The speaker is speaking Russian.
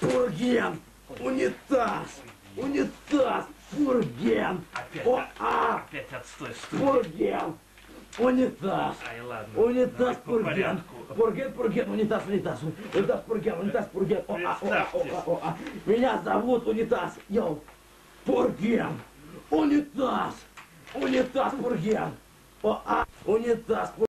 Пурген! Унитаз! Унитаз! Пурген! Опять отстой, стой. Пурген! Унитаз! Ай, ладно. Унитаз, Давай по пурген! порядку. Пурген, унитаз, унитаз! Унитаз, пурген, унитаз, пурген! Представьтесь. Меня зовут Унитаз! Йоу! Пурген! Унитаз! Унитаз, пурген! Унитаз,